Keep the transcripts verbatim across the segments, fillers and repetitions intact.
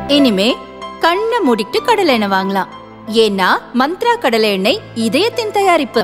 இனிமே கண்ணை மூடிட்டு கடலை எண்ணெய் வாங்கலாம். ஏன்னா மந்த்ரா கடலை எண்ணெய் இதயத்தின் தயாரிப்பு.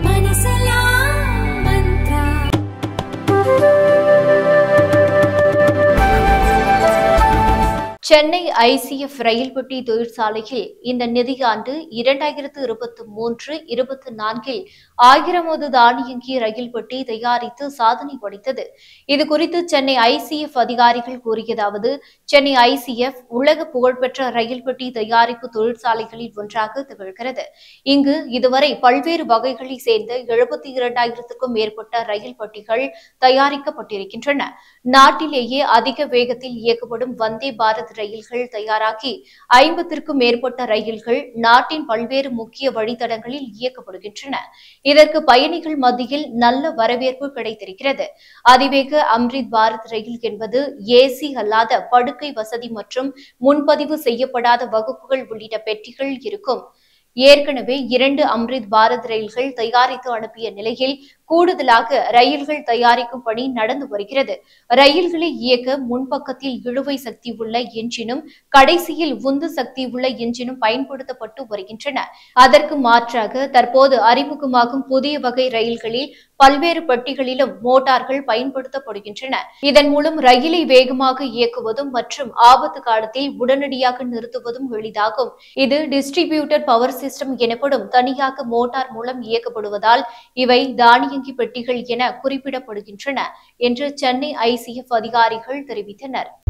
சென்னை ஐசிஎஃப் ரயில் பெட்டி தொழிற்சாலையில் இந்த நிதியாண்டு இரண்டாயிரத்து இருபத்தி மூன்று இருபத்தி நான்கில் ஆயிரமாவது தானியங்கி ரயில் பெட்டி தயாரித்து சாதனை படைத்தது. இதுகுறித்து சென்னை ஐசிஎஃப் அதிகாரிகள் கூறியதாவது, சென்னை ஐசிஎஃப் உலக புகழ்பெற்ற ரயில் பெட்டி தயாரிப்பு தொழிற்சாலைகளில் ஒன்றாக திகழ்கிறது. இங்கு இதுவரை பல்வேறு வகைகளை சேர்ந்த எழுபத்தி இரண்டாயிரத்துக்கும் மேற்பட்ட ரயில் பெட்டிகள் தயாரிக்கப்பட்டிருக்கின்றன. நாட்டிலேயே அதிக வேகத்தில் இயக்கப்படும் வந்தே பாரத் ரயில்கள் தயாராகி ஐம்பத்திற்கும் மேற்பட்ட ரயில்கள் நாட்டின் பல்வேறு முக்கிய வழித்தடங்களில் இயக்கப்படுகின்றன. இதற்கு பயணிகள் மத்தியில் நல்ல வரவேற்பு கிடைத்திருக்கிறது. அதிவேக அம்ரித் பாரத் ரயில் என்பது ஏசி அல்லாத படுக்கை வசதி மற்றும் முன்பதிவு செய்யப்படாத வகுப்புகள் உள்ளிட்ட பெட்டிகள் இருக்கும். ஏற்கனவே இரண்டு அம்ரித் பாரத் ரயில்கள் தயாரித்து அனுப்பிய நிலையில் கூடுதலாக ரயில்கள் தயாரிக்கும் பணி நடந்து வருகிறது. ரயில்களை இயக்க முன்பக்கத்தில் இழுவை சக்தி உள்ள என்ஜினும் கடைசியில் உந்து சக்தி உள்ள என்ஜினும் பயன்படுத்தப்பட்டு வருகின்றன. அதற்கு மாற்றாக தற்போது அறிமுகமாகும் புதிய வகை ரயில்களில் பல்வேறு பெட்டிகளிலும் மோட்டார்கள் பயன்படுத்தப்படுகின்றன. இதன் மூலம் ரயிலை வேகமாக இயக்குவதும் மற்றும் ஆபத்து காலத்தில் உடனடியாக நிறுத்துவதும் எளிதாகும். இது டிஸ்ட்ரிபியூட்டட் பவர் சிஸ்டம் எனப்படும் தனியாக மோட்டார் மூலம் இயக்கப்படுவதால் இவை தானியங்கி பெட்டிகள் என குறிப்பிடப்படுகின்றன என்று சென்னை ஐசிஎஃப் அதிகாரிகள் தெரிவித்தனர்.